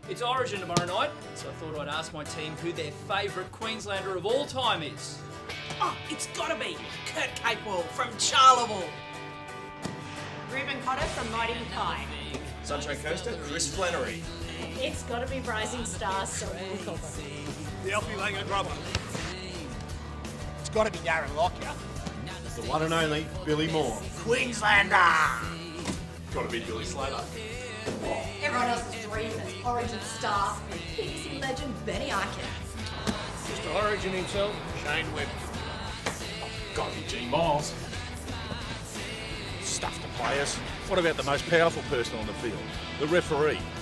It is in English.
It's Origin tomorrow night, so I thought I'd ask my team who their favourite Queenslander of all time is. Oh, it's gotta be Kurt Capewell from Charleville. Reuben Cotter from Mighty Mackay. Sunshine Coaster, Chris Flannery. It's got to be Rising Stars, so we'll The Alfie Langer Grubber. It's got to be Darren Lockyer. The one and only Billy Moore. Queenslander! Got to be Billy Slater. Everyone else's dream is Origin star, BBC legend Benny Arkin. Mr. Origin himself, Shane Webb. Got to be G Miles. Stuff the players. What about the most powerful person on the field? The referee.